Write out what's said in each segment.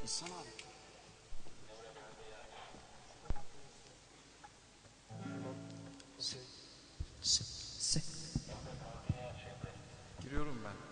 İnsan abi. Giriyorum ben.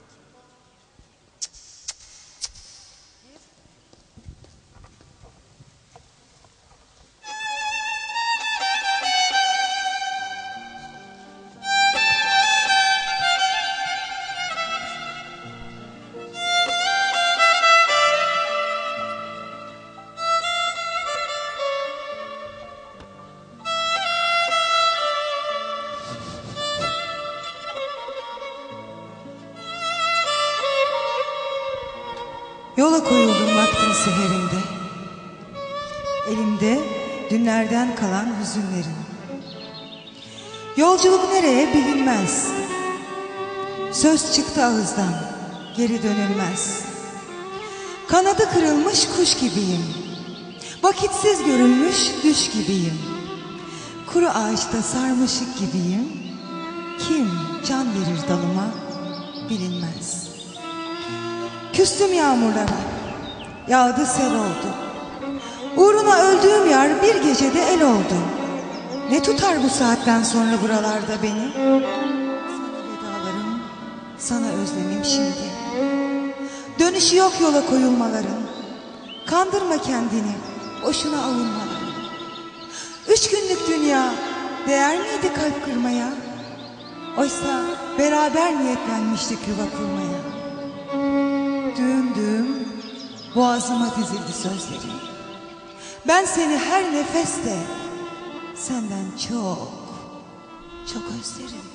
Yola koyuldum vaktin seherinde, elimde dünlerden kalan hüzünlerim. Yolculuk nereye bilinmez, söz çıktı ağızdan geri dönülmez. Kanadı kırılmış kuş gibiyim, vakitsiz görülmüş düş gibiyim. Kuru ağaçta sarmaşık gibiyim, kim can verir dalıma bilinmez. Küstüm yağmurlara, yağdı sel oldu. Uğruna öldüğüm yar bir gecede el oldu. Ne tutar bu saatten sonra buralarda beni? Sana vedalarım, sana özlemim şimdi. Dönüşü yok yola koyulmaların. Kandırma kendini, boşuna avunmaların. 3 günlük dünya değer miydi kalp kırmaya? Oysa beraber niyetlenmiştik yuva kurmaya. Düğüm düğüm boğazıma dizildi sözlerin. Ben seni her nefeste senden çok, çok özlerim.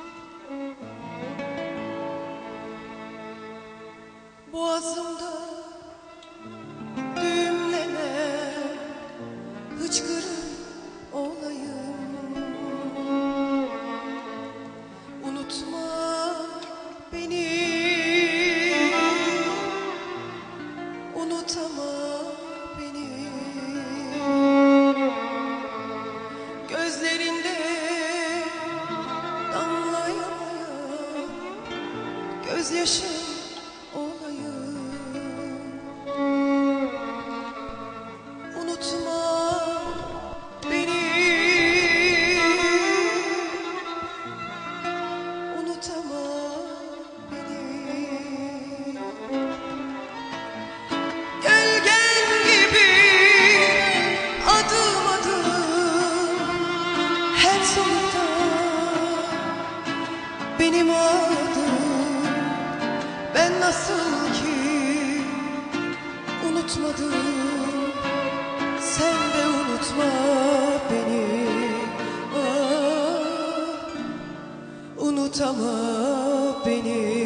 Boğazımda düğümlenen hıçkırık olayım. Unutma beni, unutama beni. Gözlerinde damlayamayan gözyaşı olayım. Unutma beni, unutama beni. Gölgen gibi adım adım her solukta benim adım. Ben nasıl ki unutmadım, sen de unutma beni. Ah, unutama beni.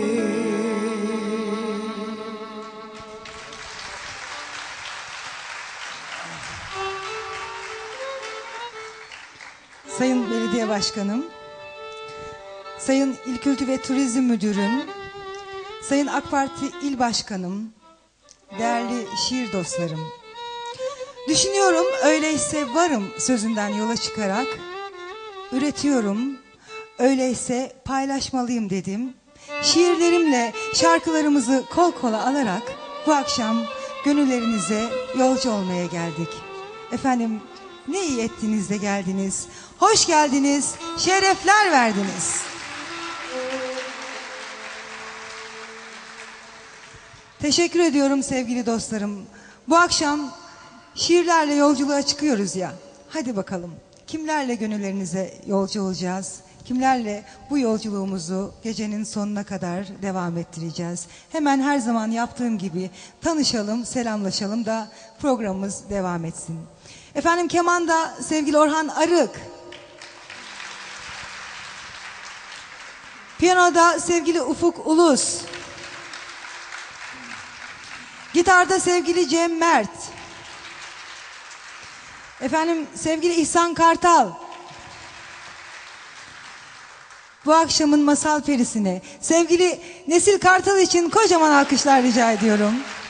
Sayın Belediye Başkanım, Sayın İl Kültür ve Turizm Müdürüm, Sayın AK Parti İl Başkanım, değerli şiir dostlarım. Düşünüyorum öyleyse varım sözünden yola çıkarak, üretiyorum öyleyse paylaşmalıyım dedim. Şiirlerimle şarkılarımızı kol kola alarak bu akşam gönüllerinize yolcu olmaya geldik. Efendim ne iyi ettiniz de geldiniz. Hoş geldiniz, şerefler verdiniz. Teşekkür ediyorum sevgili dostlarım. Bu akşam şiirlerle yolculuğa çıkıyoruz ya. Hadi bakalım kimlerle gönüllerinize yolcu olacağız? Kimlerle bu yolculuğumuzu gecenin sonuna kadar devam ettireceğiz? Hemen her zaman yaptığım gibi tanışalım, selamlaşalım da programımız devam etsin. Efendim kemanda sevgili Orhan Arık. Piyanoda sevgili Ufuk Ulus. Gitarda sevgili Cem Mert. Efendim sevgili İhsan Kartal. Bu akşamın masal perisine sevgili Nesil Kartal için kocaman alkışlar rica ediyorum.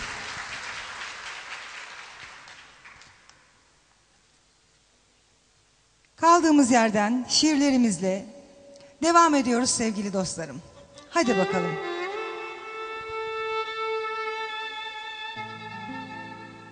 Kaldığımız yerden şiirlerimizle devam ediyoruz sevgili dostlarım. Hadi bakalım.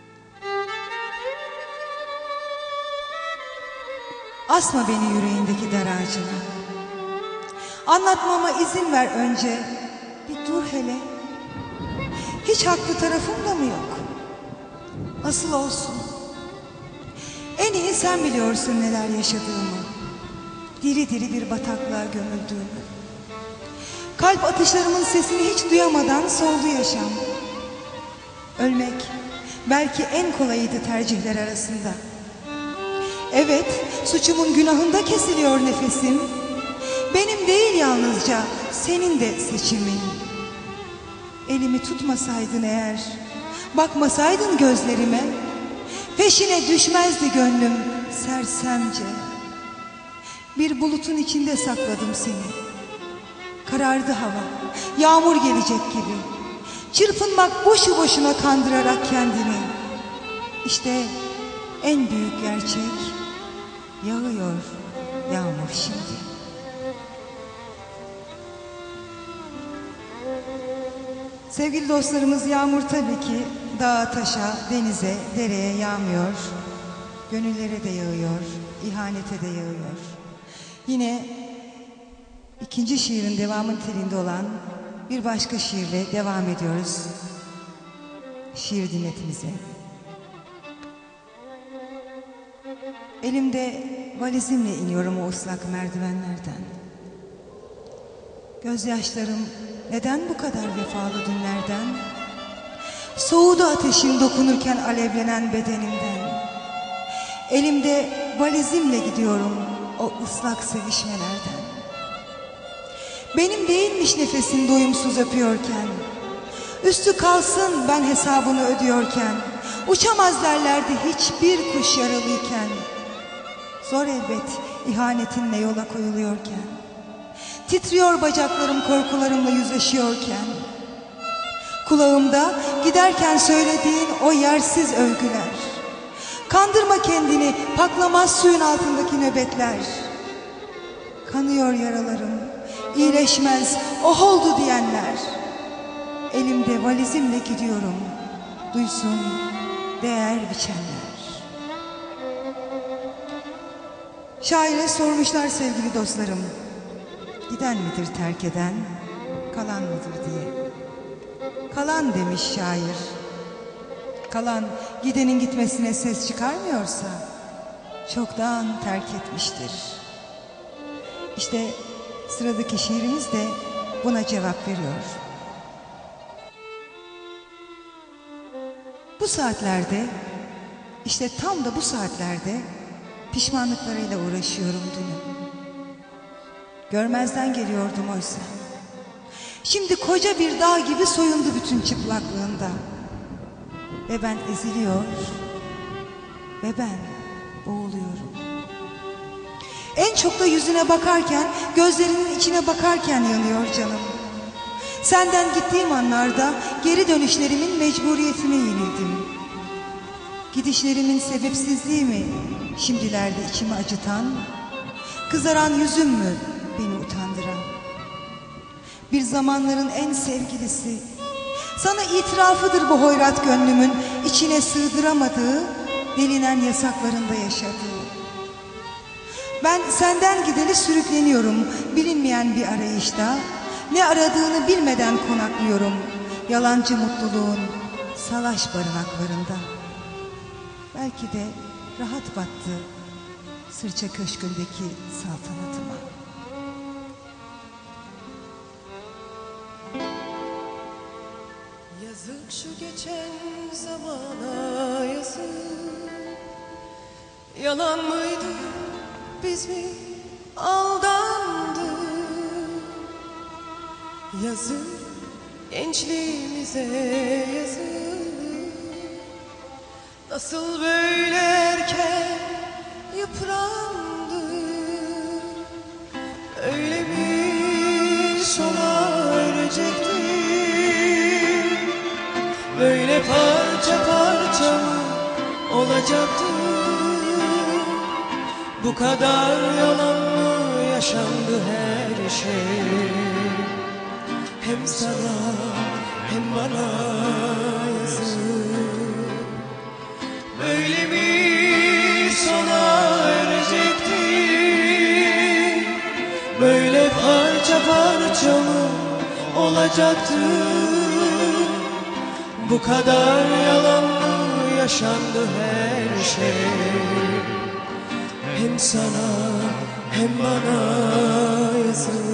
asma beni yüreğindeki dar ağacına. Anlatmama izin ver önce, bir dur hele. Hiç haklı tarafım da mı yok? Nasıl olsun? En iyi sen biliyorsun neler yaşadığımı. Diri diri bir bataklığa gömüldüğümü. Kalp atışlarımın sesini hiç duyamadan soldu yaşam. Ölmek belki en kolayıydı tercihler arasında. Evet, suçumun günahında kesiliyor nefesim. Benim değil yalnızca, senin de seçimin. Elimi tutmasaydın eğer, bakmasaydın gözlerime, peşine düşmezdi gönlüm sersemce. Bir bulutun içinde sakladım seni. Karardı hava, yağmur gelecek gibi. Çırpınmak boşu boşuna kandırarak kendini. İşte en büyük gerçek, yağıyor yağmur şimdi. Sevgili dostlarımız, yağmur tabii ki dağa, taşa, denize, dereye yağmıyor. Gönüllere de yağıyor, ihanete de yağıyor. Yine ikinci şiirin devamı niteliğinde olan bir başka şiirle devam ediyoruz şiir dinletimize. Elimde valizimle iniyorum o ıslak merdivenlerden. Gözyaşlarım neden bu kadar vefalı dünlerden? Soğudu ateşin dokunurken alevlenen bedenimden. Elimde valizimle gidiyorum o ıslak sevişmelerden. Benim değilmiş nefesin doyumsuz öpüyorken. Üstü kalsın ben hesabını ödüyorken. Uçamaz derlerdi hiçbir kuş yaralıyken. Zor elbet ihanetinle yola koyuluyorken. Titriyor bacaklarım korkularımla yüzleşiyorken. Kulağımda giderken söylediğin o yersiz övgüler. Kandırma kendini, paklamaz suyun altındaki nöbetler. Kanıyor yaralarım, iyileşmez, oh oldu diyenler. Elimde valizimle gidiyorum, duysun değer biçenler. Şaire sormuşlar sevgili dostlarım, giden midir terk eden, kalan mıdır diye. Kalan demiş şair. Kalan gidenin gitmesine ses çıkarmıyorsa çoktan terk etmiştir. İşte sıradaki şiirimiz de buna cevap veriyor. Bu saatlerde, işte tam da bu saatlerde pişmanlıklarıyla uğraşıyorum dünüm. Görmezden geliyordum oysa. Şimdi koca bir dağ gibi soyundu bütün çıplaklığında. Ve ben eziliyor ve ben boğuluyorum. En çok da yüzüne bakarken, gözlerinin içine bakarken yanıyor canım. Senden gittiğim anlarda geri dönüşlerimin mecburiyetine yenildim. Gidişlerimin sebepsizliği mi şimdilerde içimi acıtan, kızaran yüzüm mü beni utandıran? Bir zamanların en sevgilisi, sana itirafıdır bu hoyrat gönlümün içine sığdıramadığı, delinen yasaklarında yaşadığı. Ben senden gideli sürükleniyorum bilinmeyen bir arayışta. Ne aradığını bilmeden konaklıyorum yalancı mutluluğun salaş barınaklarında. Belki de rahat battı sırça köşkündeki saltanatıma. Yazık şu geçen zamana, yazık. Yalan mıydı, biz mi aldandık? Yazık gençliğimize, yazık. Nasıl böyle erken yıprandık? Öyle bir sona erecektik. Böyle parça parça mı olacaktı? Bu kadar yalan mı yaşandı her şey? Hem sana hem bana yazık. Böyle bir sona erecekti. parça mı olacaktı? Bu kadar yalan mı yaşandı her şey? Hem sana hem bana yazık.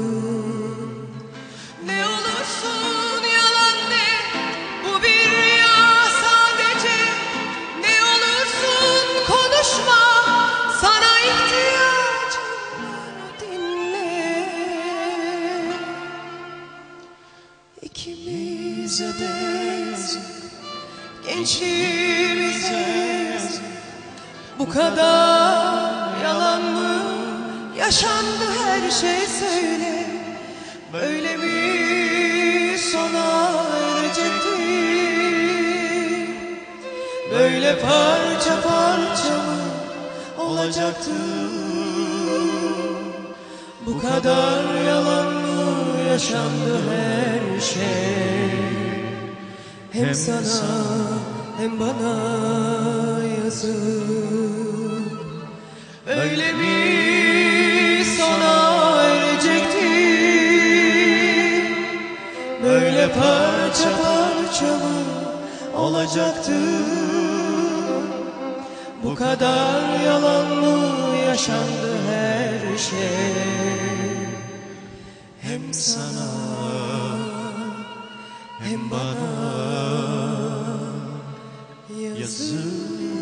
Ne olursun yalan de, bu bir rüya sadece. Ne olursun konuşma, sana ihtiyacım var, dinle. İkimize de yazık, gençliğimize yazık. Bu kadar yalan mı yaşandı her şey, söyle. Böyle mi sona erecekti? Böyle parça parça mı olacaktı? Bu kadar yalan mı yaşandı her şey? Hem sana hem bana yazık. Öyle mi sona erecekti? Böyle parça parça mı olacaktı? Bu kadar yalan mı yaşandı her şey? Hem sana hem bana yazık.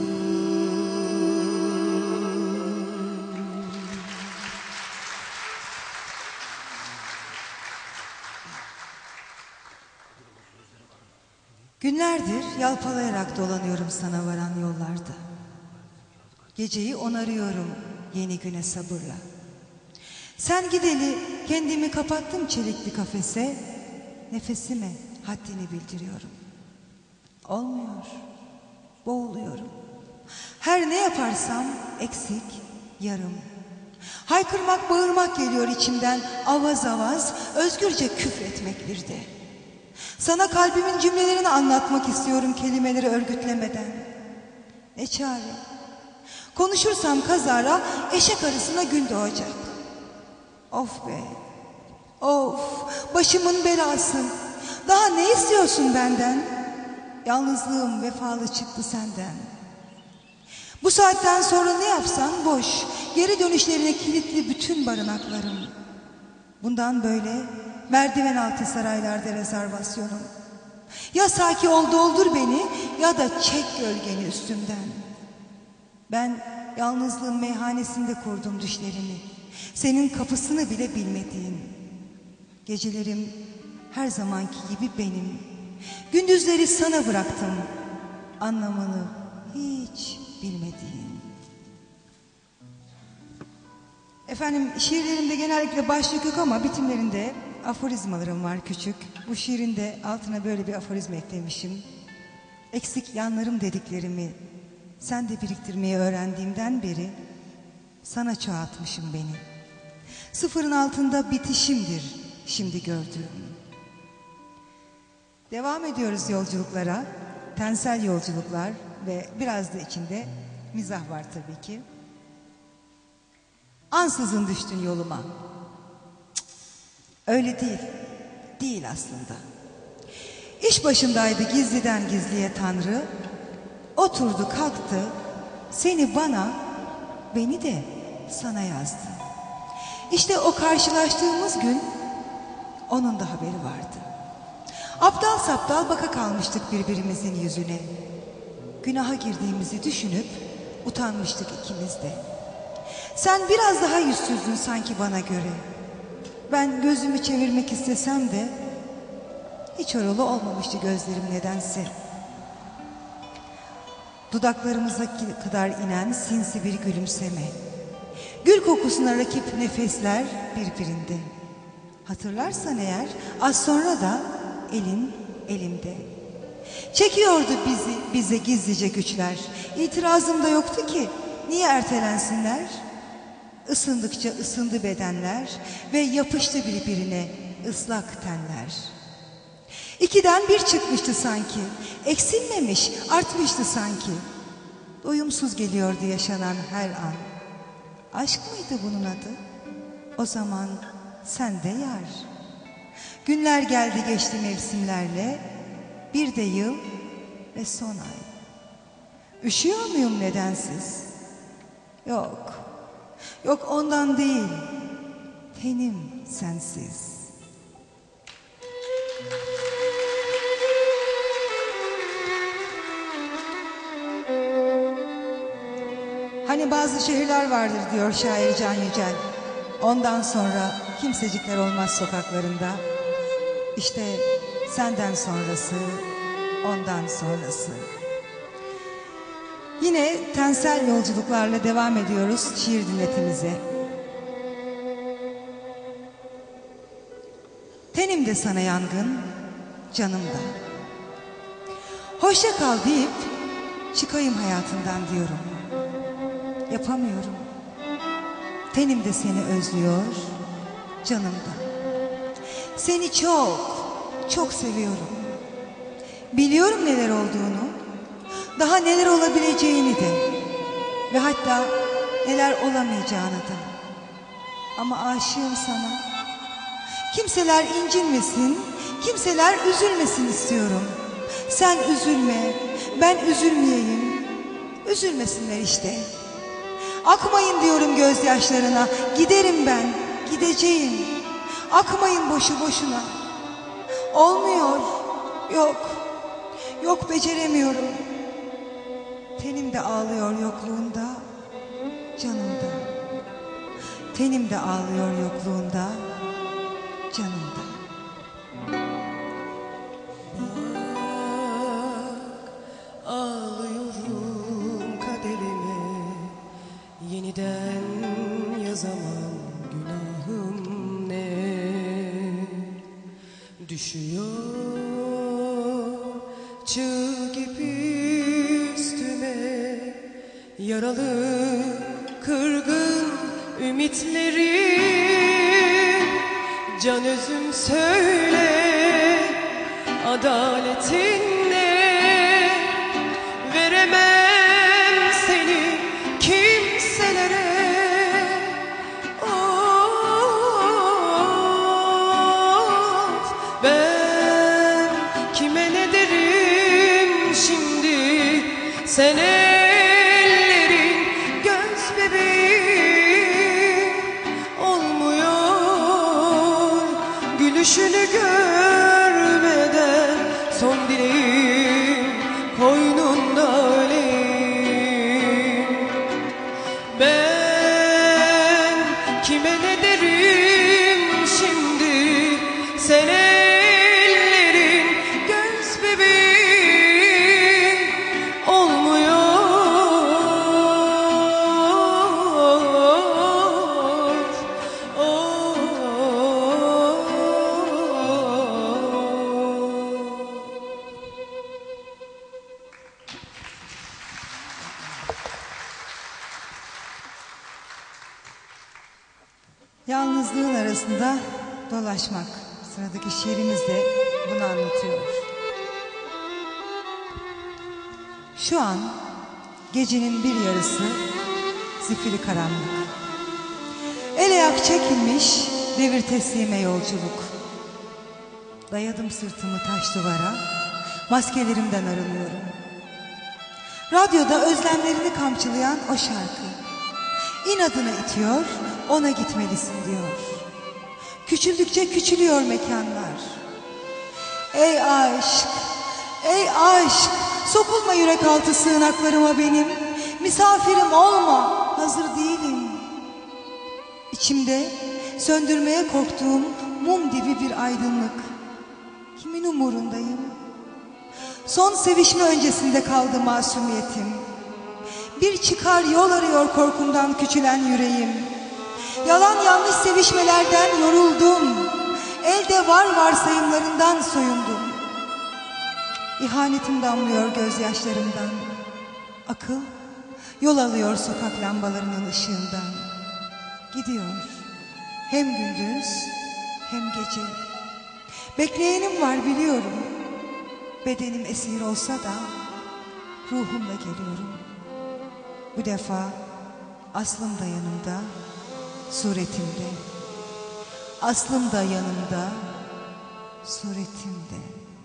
Günlerdir yalpalayarak dolanıyorum sana varan yollarda. Geceyi onarıyorum yeni güne sabırla. Sen gideli kendimi kapattım çelikli kafese, nefesime haddini bildiriyorum. Olmuyor, boğuluyorum. Her ne yaparsam eksik, yarım. Haykırmak, bağırmak geliyor içimden, avaz avaz, özgürce küfretmek bir de. Sana kalbimin cümlelerini anlatmak istiyorum kelimeleri örgütlemeden. Ne çare? Konuşursam kazara eşek arısına gün doğacak. Of be, of, başımın belası. Daha ne istiyorsun benden? Yalnızlığım vefalı çıktı senden. Bu saatten sonra ne yapsan boş, geri dönüşlerine kilitli bütün barınaklarım. Bundan böyle merdiven altı saraylarda rezervasyonum. Ya Saki ol doldur beni, ya da çek gölgeni üstümden. Ben yalnızlığın meyhanesinde kurdum düşlerimi, senin kapısını bile bilmediğin. Gecelerim her zamanki gibi benim. Gündüzleri sana bıraktım, anlamını hiç bilmediğin. Efendim, şiirlerimde genellikle başlık yok ama bitimlerinde aforizmalarım var küçük. Bu şiirin de altına böyle bir aforizma eklemişim. Eksik yanlarım dediklerimi sen de biriktirmeyi öğrendiğimden beri sana çoğaltmışım beni. Sıfırın altında bitişimdir şimdi gördüğüm. Devam ediyoruz yolculuklara, tensel yolculuklar ve biraz da içinde mizah var tabii ki. Ansızın düştün yoluma. Cık, öyle değil, değil aslında. İş başındaydı gizliden gizliye Tanrı. Oturdu kalktı, seni bana, beni de sana yazdı. İşte o karşılaştığımız gün onun da haberi vardı. Aptal saptal baka kalmıştık birbirimizin yüzüne. Günaha girdiğimizi düşünüp utanmıştık ikimiz de. Sen biraz daha yüzsüzdün sanki bana göre. Ben gözümü çevirmek istesem de hiç oralı olmamıştı gözlerim nedense. Dudaklarımıza kadar inen sinsi bir gülümseme. Gül kokusuna rakip nefesler birbirinde. Hatırlarsan eğer az sonra da elin elimde. Çekiyordu bize gizlice güçler. İtirazım da yoktu ki niye ertelensinler? Isındıkça ısındı bedenler ve yapıştı birbirine ıslak tenler. İkiden bir çıkmıştı sanki, eksilmemiş, artmıştı sanki. Doyumsuz geliyordu yaşanan her an. Aşk mıydı bunun adı? O zaman sen de yar. Günler geldi geçti mevsimlerle, bir de yıl ve son ay. Üşüyor muyum nedensiz? Yok, yok ondan değil, tenim sensiz. Hani bazı şehirler vardır diyor şair Can Yücel. Ondan sonra kimsecikler olmaz sokaklarında. İşte senden sonrası, ondan sonrası. Yine tensel yolculuklarla devam ediyoruz şiir dinletimize. Tenim de sana yangın, canım da. Hoşça kal deyip çıkayım hayatından diyorum. Yapamıyorum. Tenim de seni özlüyor, canım da. Seni çok, çok seviyorum. Biliyorum neler olduğunu, daha neler olabileceğini de ve hatta neler olamayacağını da. Ama aşığım sana. Kimseler incinmesin, kimseler üzülmesin istiyorum. Sen üzülme, ben üzülmeyeyim. Üzülmesinler işte. Akmayın diyorum gözyaşlarına. Giderim ben, gideceğim. Akmayın boşu boşuna. Olmuyor, yok. Yok beceremiyorum. Tenim de ağlıyor yokluğunda, canım da. Tenim de ağlıyor yokluğunda, canım da. Ağlıyorum kaderime, yeniden yazamam günahım ne. Düşüyor çığ gibi üstüme, yaralı kırgın ümitlerim. Can özüm söyle, adaletin ne? Veremem seni kimselere. Of, ben kime ne derim şimdi? Sen ellerin göz bebeğim olmuyor. Gülüşünü görmeden son dileğim koynunda öleyim. Ben kime ne derim şimdi? Sen ellerin göz bebeğim olmuyor. Yalnızlığın arasında dolaşmak. Sıradaki şiirimiz de bunu anlatıyor. Şu an gecenin bir yarısı, zifiri karanlık. El ayak çekilmiş devir teslime yolculuk. Dayadım sırtımı taş duvara, maskelerimden arınıyorum. Radyoda özlemlerini kamçılayan o şarkı inadına itiyor, ona gitmelisin diyor. Küçüldükçe küçülüyor mekanlar. Ey aşk, ey aşk, sokulma yürek altı sığınaklarıma benim. Misafirim olma, hazır değilim. İçimde söndürmeye korktuğum mum gibi bir aydınlık. Kimin umurundayım? Son sevişme öncesinde kaldı masumiyetim. Bir çıkar yol arıyor korkumdan küçülen yüreğim. Yalan yanlış sevişmelerden yoruldum. Elde var varsayımlarından soyundum. İhanetim damlıyor gözyaşlarımdan. Akıl yol alıyor sokak lambalarının ışığından. Gidiyor hem gündüz hem gece. Bekleyenim var biliyorum. Bedenim esir olsa da ruhumla geliyorum. Bu defa aslım da yanımda, suretimde. aslım da yanımda, suretim de.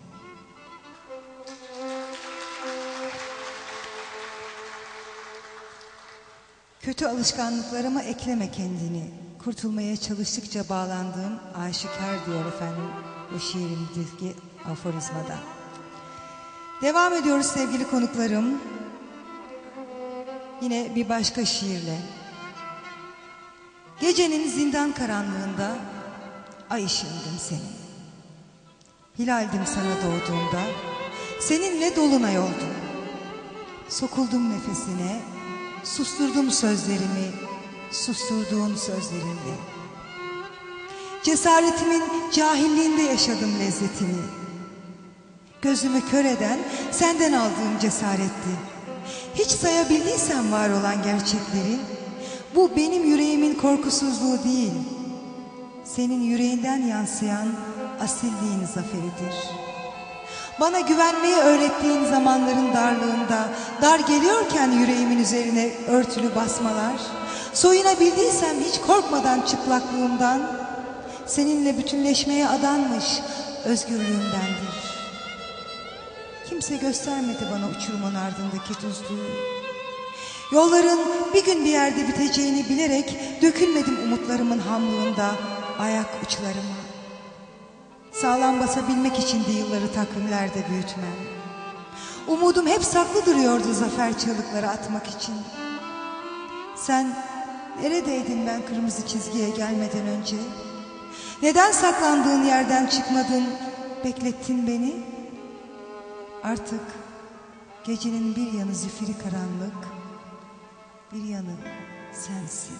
Kötü alışkanlıklarıma ekleme kendini. Kurtulmaya çalıştıkça bağlandığım aşikar diyor efendim bu şiirimizdeki aforizmada. Devam ediyoruz sevgili konuklarım. Yine bir başka şiirle. Gecenin zindan karanlığında ay ışığındım senin. Hilaldim sana doğduğumda, seninle dolunay oldum. Sokuldum nefesine, susturdum sözlerimi, susturduğun sözlerinle. Cesaretimin cahilliğinde yaşadım lezzetini. Gözümü kör eden senden aldığım cesaretti. Hiç sayabildiysem var olan gerçekleri, bu benim yüreğimin korkusuzluğu değil, senin yüreğinden yansıyan asilliğin zaferidir. Bana güvenmeyi öğrettiğin zamanların darlığında, dar geliyorken yüreğimin üzerine örtülü basmalar, soyunabildiysem hiç korkmadan çıplaklığımdan, seninle bütünleşmeye adanmış özgürlüğümdendir. Kimse göstermedi bana uçurumun ardındaki düzlüğü. Yolların bir gün bir yerde biteceğini bilerek dökülmedim umutlarımın hamlığında ayak uçlarıma. Sağlam basabilmek içindi yılları takvimlerde büyütmem. Umudum hep saklı duruyordu zafer çığlıkları atmak için. Sen neredeydin ben kırmızı çizgiye gelmeden önce? Neden saklandığın yerden çıkmadın, beklettin beni? Artık gecenin bir yanı zifiri karanlık, bir yanı sensin.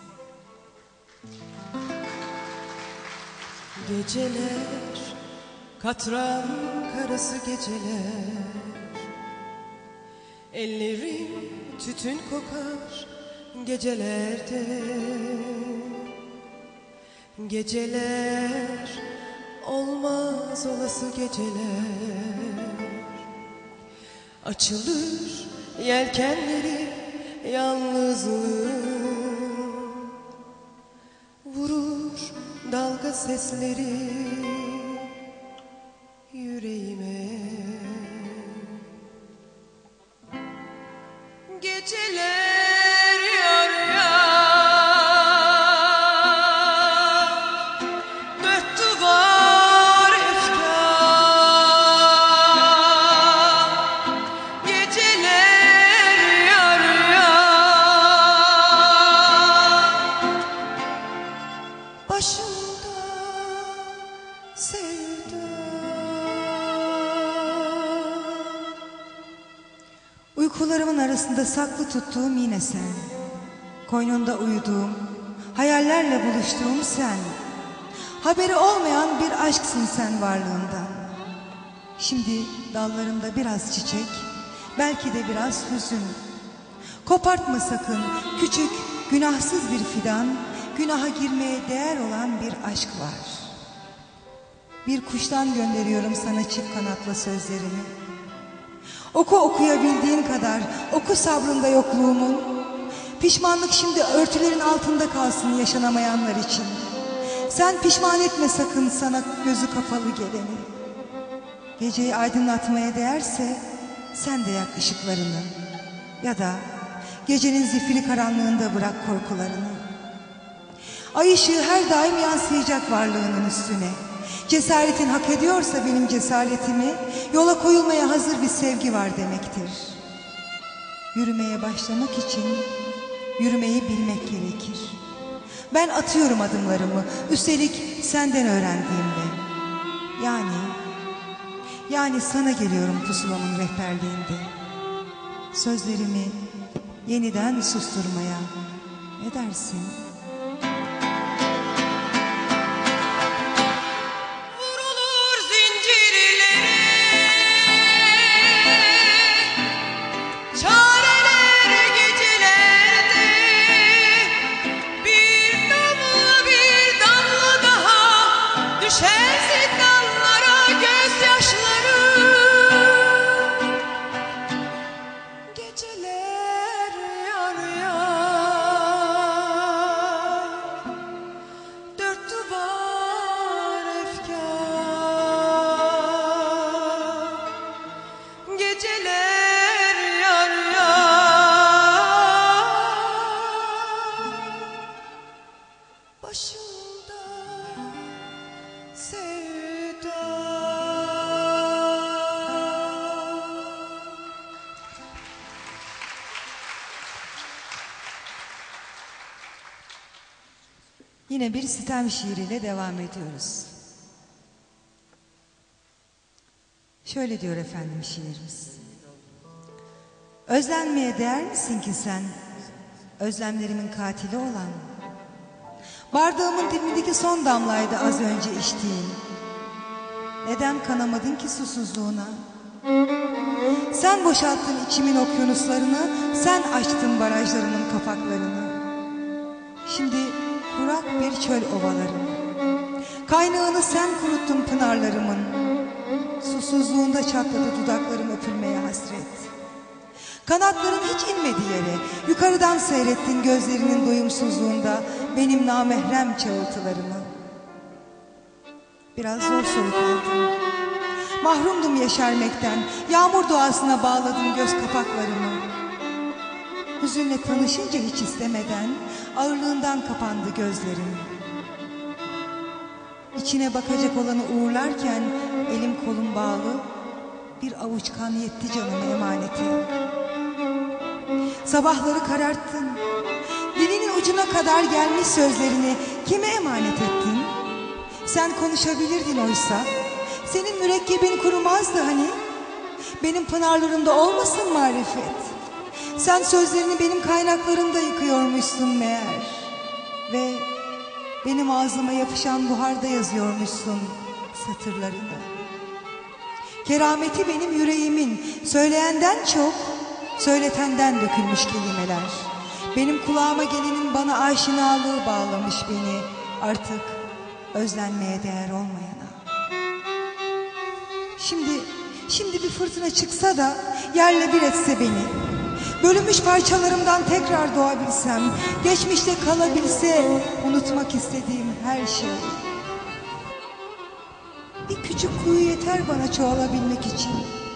Geceler, katran karası geceler, ellerim tütün kokar gecelerde. Geceler, olmaz olası geceler, açılır yelkenleri yalnızlığım, vurur dalga sesleri yüreğime. Geceler yar yar, dört duvar efkar. Geceler yar yar, başımda sevda. Uykularımın arasında saklı tuttuğum yine sen. Koynunda uyuduğum, hayallerle buluştuğum sen. Haberi olmayan bir aşksın sen varlığından. Şimdi dallarımda biraz çiçek, belki de biraz hüzün. Kopartma sakın küçük, günahsız bir fidan, günaha girmeye değer olan bir aşk var. Bir kuştan gönderiyorum sana çift kanatlı sözlerimi. Oku okuyabildiğin kadar, oku sabrında yokluğumun. Pişmanlık şimdi örtülerin altında kalsın yaşanamayanlar için. Sen pişman etme sakın sana gözü kapalı geleni. Geceyi aydınlatmaya değerse sen de yak ışıklarını. Ya da gecenin zifiri karanlığında bırak korkularını. Ay ışığı her daim yansıyacak varlığının üstüne. Cesaretin hak ediyorsa benim cesaretimi, yola koyulmaya hazır bir sevgi var demektir. Yürümeye başlamak için yürümeyi bilmek gerekir. Ben atıyorum adımlarımı, üstelik senden öğrendiğimle. Yani sana geliyorum pusulamın rehberliğinde. Sözlerimi yeniden susturmaya ne dersin? başında sevda. Yine bir sitem şiiriyle devam ediyoruz. Şöyle diyor efendim şiirimiz. Özlenmeye değer misin ki sen, özlemlerimin katili olan? Bardağımın dibindeki son damlaydı az önce içtiğin. Neden kanamadın ki susuzluğuna? Sen boşalttın içimin okyanuslarını, sen açtın barajlarımın kapaklarını. Şimdi kurak bir çöl ovalarım. Kaynağını sen kuruttun pınarlarımın. Susuzluğunda çatladı dudaklarım öpülmeye hasret. Kanatların hiç inmedi yere. Yukarıdan seyrettin gözlerinin doyumsuzluğunda benim namahrem çağıltılarımı. Biraz zor soluk aldım. Mahrumdum yeşermekten. Yağmur doğasına bağladım göz kapaklarımı. Hüzünle tanışınca hiç istemeden ağırlığından kapandı gözlerim. İçine bakacak olanı uğurlarken elim kolum bağlı, bir avuç kan yetti canıma emaneti. Sabahları kararttın, dilinin ucuna kadar gelmiş sözlerini kime emanet ettin? Sen konuşabilirdin oysa, senin mürekkebin kurumazdı hani. Benim pınarlarımda olmasın marifet. Sen sözlerini benim kaynaklarımda yıkıyormuşsun meğer. Ve benim ağzıma yapışan buharda yazıyormuşsun satırlarını. Kerameti benim yüreğimin, söyleyenden çok söyletenden dökülmüş kelimeler. Benim kulağıma gelenin bana aşinalığı bağlamış beni artık özlenmeye değer olmayana. Şimdi bir fırtına çıksa da yerle bir etse beni, bölünmüş parçalarımdan tekrar doğabilsem, geçmişte kalabilse unutmak istediğim her şey. Bir küçük kuyu yeter bana çoğalabilmek için.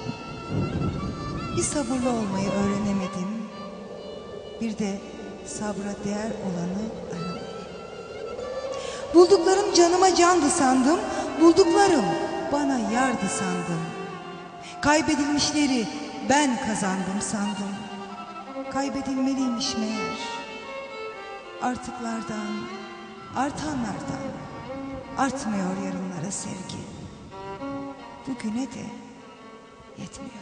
Bir sabırlı olmayı öğrenemedim. Bir de sabra değer olanı aramayı. Bulduklarım canıma candı sandım, bulduklarım bana yardı sandım. Kaybedilmişleri ben kazandım sandım. Kaybedilmeliymiş meğer. Artıklardan, artanlardan artmıyor yarınlara sevgi. Bugüne de yetmiyor.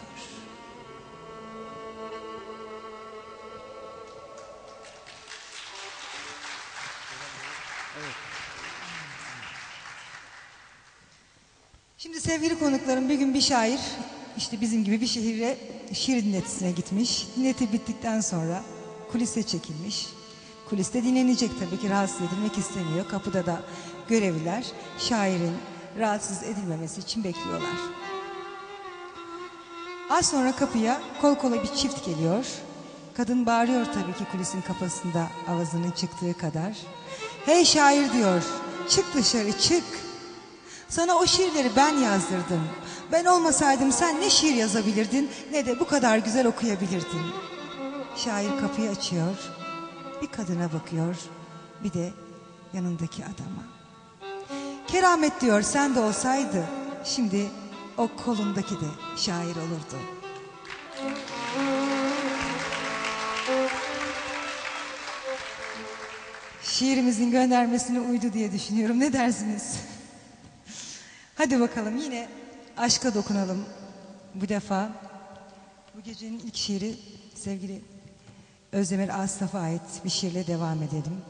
Şimdi sevgili konuklarım, bir gün bir şair işte bizim gibi bir şehire şiir dinletisine gitmiş. Dinleti bittikten sonra kulise çekilmiş. Kuliste dinlenecek tabii ki, rahatsız edilmek istemiyor. Kapıda da görevliler şairin rahatsız edilmemesi için bekliyorlar. Az sonra kapıya kol kola bir çift geliyor. Kadın bağırıyor tabii ki kulisin kapısında avazının çıktığı kadar. Hey şair diyor, çık dışarı çık. Sana o şiirleri ben yazdırdım. Ben olmasaydım sen ne şiir yazabilirdin ne de bu kadar güzel okuyabilirdin. Şair kapıyı açıyor, bir kadına bakıyor, bir de yanındaki adama. Keramet diyor, sen de olsaydı şimdi o kolundaki de şair olurdu. Şiirimizin göndermesine uydu diye düşünüyorum. Ne dersiniz? Hadi bakalım, yine aşka dokunalım. Bu defa bu gecenin ilk şiiri sevgili Özdemir Asaf'a ait bir şiirle devam edelim.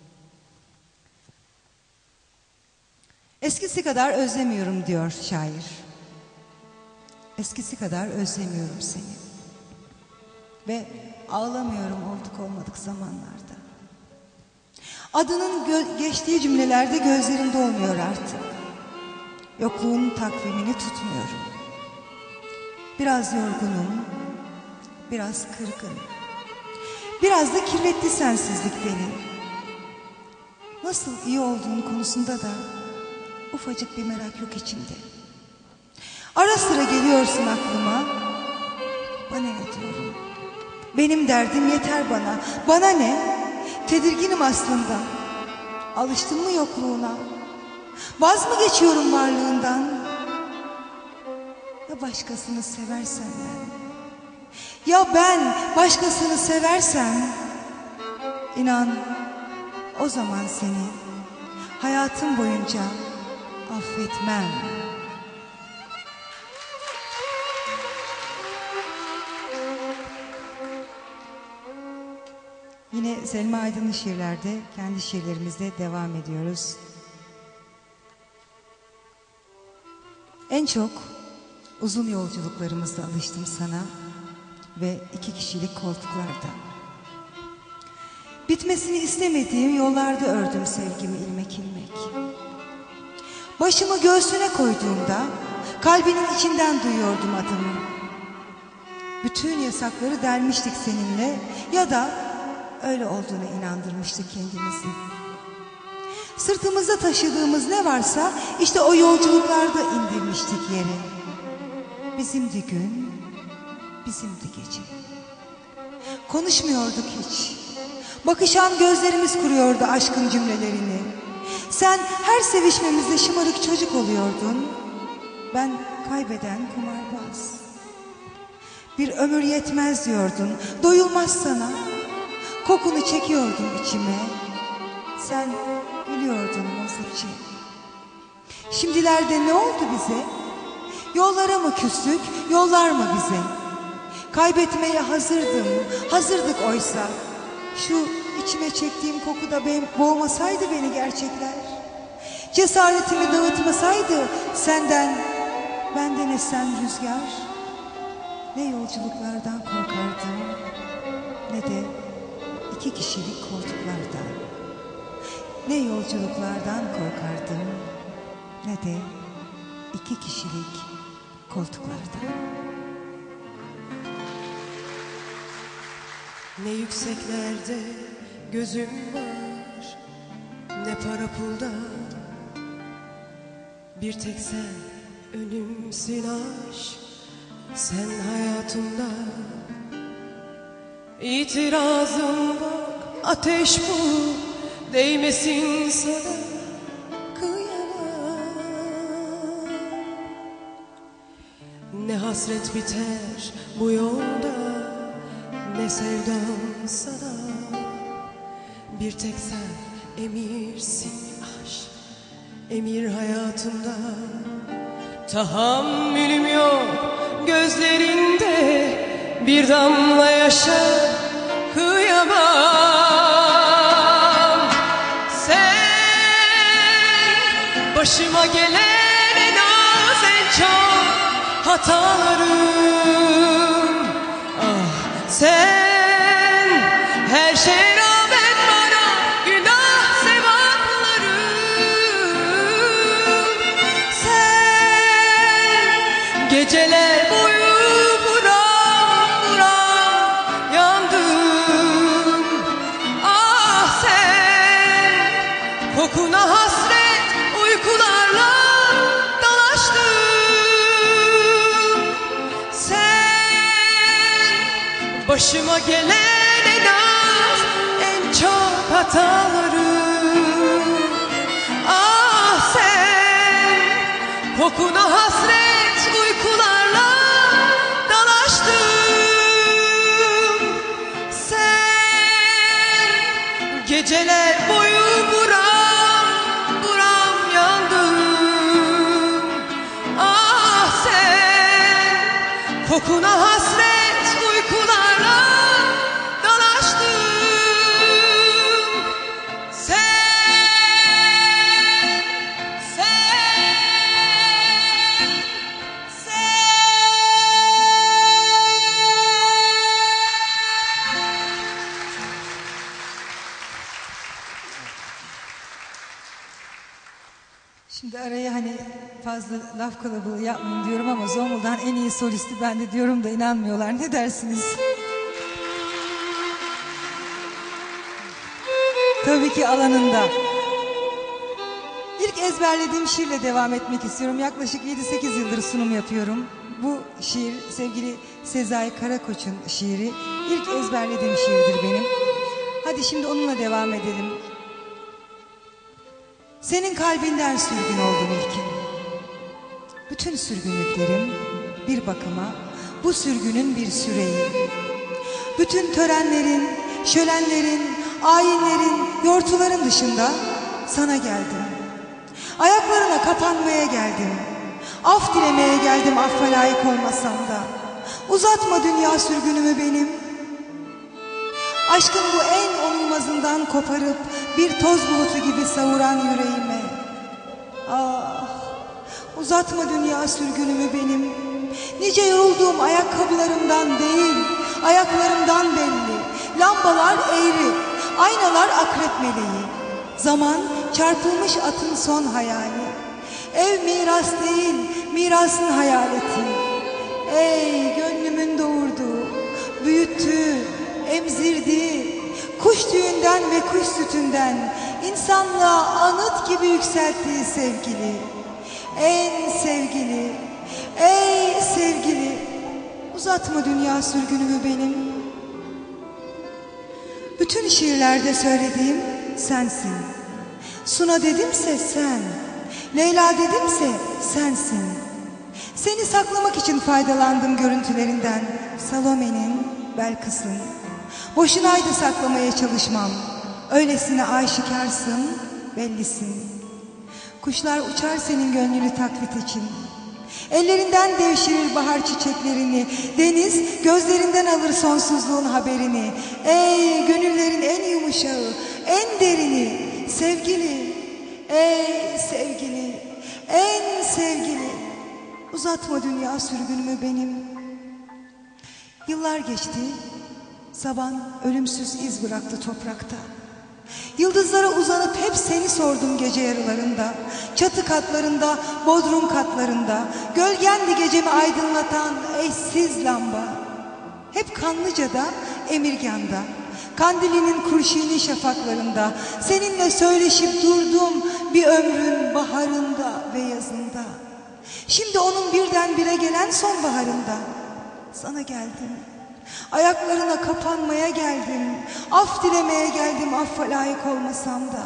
Eskisi kadar özlemiyorum diyor şair. Eskisi kadar özlemiyorum seni. Ve ağlamıyorum olduk olmadık zamanlarda. Adının geçtiği cümlelerde gözlerim dolmuyor artık. Yokluğun takvimini tutmuyorum. Biraz yorgunum, biraz kırgın. Biraz da kirletti sensizlik beni. Nasıl iyi olduğun konusunda da ufacık bir merak yok içimde. Ara sıra geliyorsun aklıma. Bana ne diyorum? Benim derdim yeter bana. Bana ne? Tedirginim aslında. Alıştım mı yokluğuna? Vaz mı geçiyorum varlığından? Ya başkasını seversem ben? Ya ben başkasını seversem? İnan o zaman seni hayatım boyunca affetmem. Yine Selma Aydın'ın şiirlerde, kendi şiirlerimizde devam ediyoruz. En çok uzun yolculuklarımızda alıştım sana ve 2 kişilik koltuklarda. Bitmesini istemediğim yollarda ördüm sevgimi ilmek ilmek. Başımı göğsüne koyduğumda kalbinin içinden duyuyordum adımı. Bütün yasakları delmiştik seninle ya da öyle olduğuna inandırmıştık kendimizi. Sırtımızda taşıdığımız ne varsa işte o yolculuklarda indirmiştik yere. Bizimdi gün, bizimdi gece. Konuşmuyorduk hiç. Bakışan gözlerimiz kuruyordu aşkın cümlelerini. Sen her sevişmemizde şımarık çocuk oluyordun. Ben kaybeden kumarbaz. Bir ömür yetmez diyordun, doyulmaz sana. Kokunu çekiyordum içime. Sen gülüyordun muzipçi. Şimdilerde ne oldu bize? Yollara mı küstük, yollar mı bize? Kaybetmeye hazırdık oysa. Şu içime çektiğim kokuda boğmasaydı beni gerçekler. Cesaretimi dağıtmasaydı senden, benden esen rüzgar. Ne yolculuklardan korkardım, ne de 2 kişilik koltuklardan. Ne yolculuklardan korkardım, ne de 2 kişilik koltuklardan. Ne yükseklerde gözüm var, ne para pulda. Bir tek sen önümsün aşk, sen hayatımda. İtirazım bak, ateş bu, değmesin sana, kıyamam. Ne hasret biter bu yolda, ne sevdam sana. Bir tek sen emirsin aşk, emir hayatımda. Tahammülüm yok gözlerinde, bir damla yaşa kıyamam. Sen başıma gelen en az en çok hatalarım. Ah sen her şeye rağmen bana günah sevaplarım. Sen geceler boyu buram buram yandım. Ah sen kokuna hasret uykularla dalaştım. Başıma gelen en az en çok hatalarım. Ah sen kokuna hasret uykularla dalaştım. Sen geceler boyu buram buram yandım. Ah sen kokuna hasret uykularla dalaştım. Sen Şimdi araya hani fazla laf kalabalığı yapmayayım diyorum ama Zonguldak'ın en iyi solisti ben de diyorum da inanmıyorlar. Ne dersiniz? Tabii ki alanında. İlk ezberlediğim şiirle devam etmek istiyorum. Yaklaşık 7-8 yıldır sunum yapıyorum. Bu şiir sevgili Sezai Karakoç'un şiiri. İlk ezberlediğim şiirdir benim. Hadi şimdi onunla devam edelim. Senin kalbinden sürgün oldum ilkin. Bütün sürgünlüklerim bir bakıma bu sürgünün bir süreyi. Bütün törenlerin, şölenlerin, ayinlerin, yortuların dışında sana geldim. Ayaklarına kapanmaya geldim. Af dilemeye geldim, affa layık olmasam da. Uzatma dünya sürgünümü benim. Aşkın bu en onulmazından koparıp bir toz bulutu gibi savuran yüreğime. Ah, uzatma dünya sürgünümü benim. Nice yorulduğum ayakkabılarımdan değil, ayaklarımdan belli. Lambalar eğri, aynalar akrep meleği. Zaman çarpılmış atın son hayali. Ev miras değil, mirasın hayaleti. Ey gönlümün doğurduğu, büyüttüğü, emzirdiği, kuş tüyünden ve kuş sütünden insanlığa anıt gibi yükselttiği sevgili. En sevgili, ey sevgili, uzatma dünya sürgünümü benim. Bütün şiirlerde söylediğim sensin. Suna dedimse sen, Leyla dedimse sensin. Seni saklamak için faydalandım görüntülerinden. Salome'nin, Belkıs'ın. Boşunaydı saklamaya çalışmam. Öylesine aşikarsın, bellisin. Kuşlar uçar senin gönlünü taklit için. Ellerinden devşirir bahar çiçeklerini. Deniz gözlerinden alır sonsuzluğun haberini. Ey gönüllerin en yumuşağı, en derini, sevgili, ey sevgili, en sevgili, uzatma dünya sürgünümü benim. Yıllar geçti, saban ölümsüz iz bıraktı toprakta. Yıldızlara uzanıp hep seni sordum gece yarılarında. Çatı katlarında, bodrum katlarında. Gölgendi gecemi aydınlatan eşsiz lamba. Hep Kanlıca'da, Emirgan'da. Kandilinin kurşini şafaklarında. Seninle söyleşip durdum bir ömrün baharında ve yazında. Şimdi onun birdenbire gelen sonbaharında sana geldim. Ayaklarına kapanmaya geldim. Af dilemeye geldim, affa layık olmasam da.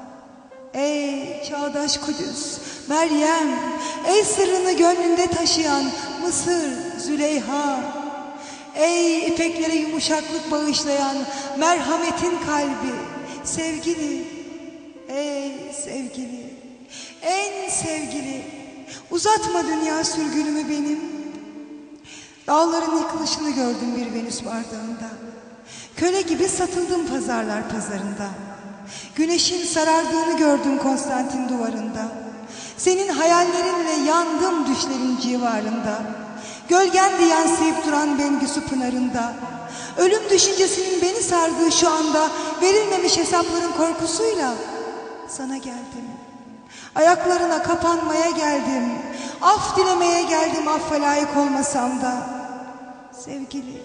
Ey çağdaş Kudüs, Meryem, ey sırrını gönlünde taşıyan Mısır, Züleyha. Ey ipeklere yumuşaklık bağışlayan merhametin kalbi, sevgili, ey sevgili, en sevgili, uzatma dünya sürgünümü benim. Dağların yıkılışını gördüm bir Venüs bardağında. Köle gibi satıldım pazarlar pazarında. Güneşin sarardığını gördüm Konstantin duvarında. Senin hayallerinle yandım düşlerin civarında. Gölgendi yansıyıp duran Bengüsü pınarında. Ölüm düşüncesinin beni sardığı şu anda verilmemiş hesapların korkusuyla sana geldim. Ayaklarına kapanmaya geldim. Af dilemeye geldim, affa layık olmasam da. Sevgili,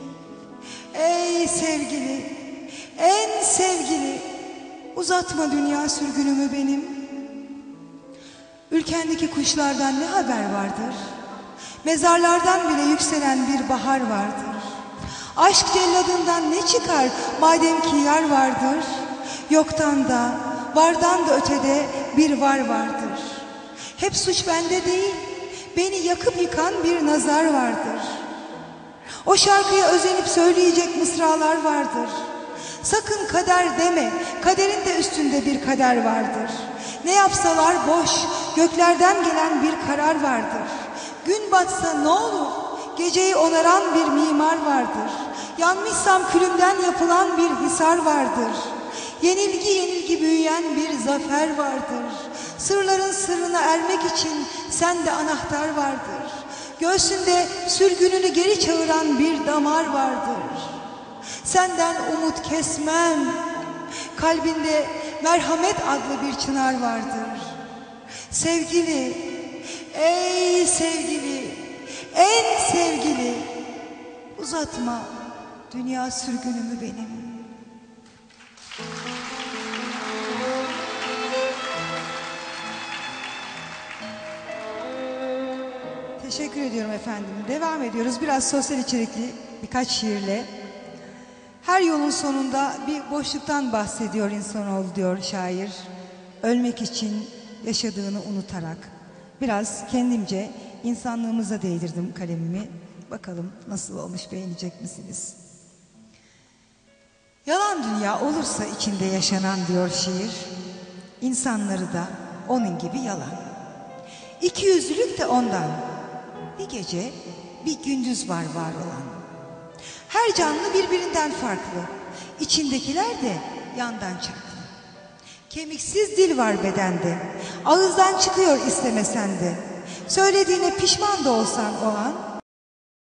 ey sevgili, en sevgili, uzatma dünya sürgünümü benim. Ülkendeki kuşlardan ne haber vardır? Mezarlardan bile yükselen bir bahar vardır. Aşk celladından ne çıkar madem ki yar vardır? Yoktan da, vardan da ötede bir var vardır. Hep suç bende değil, beni yakıp yıkan bir nazar vardır. O şarkıya özenip söyleyecek mısralar vardır. Sakın kader deme, kaderin de üstünde bir kader vardır. Ne yapsalar boş, göklerden gelen bir karar vardır. Gün batsa ne olur, geceyi onaran bir mimar vardır. Yanmışsam külümden yapılan bir hisar vardır. Yenilgi yenilgi büyüyen bir zafer vardır. Sırların sırrına ermek için sende anahtar vardır. Göğsünde sürgününü geri çağıran bir damar vardır. Senden umut kesmem. Kalbinde merhamet adlı bir çınar vardır. Sevgili, ey sevgili, en sevgili, uzatma dünya sürgünümü benim. Teşekkür ediyorum efendim. Devam ediyoruz. Biraz sosyal içerikli birkaç şiirle. Her yolun sonunda bir boşluktan bahsediyor insanoğlu diyor şair. Ölmek için yaşadığını unutarak biraz kendimce insanlığımıza değdirdim kalemimi. Bakalım nasıl olmuş, beğenecek misiniz? Yalan dünya olursa içinde yaşanan diyor şiir, İnsanları da onun gibi yalan. İkiyüzlülük de ondan. Bir gece bir gündüz var olan. Her canlı birbirinden farklı. İçindekiler de yandan çarplı. Kemiksiz dil var bedende. Ağızdan çıkıyor istemesen de. Söylediğine pişman da olsan o an,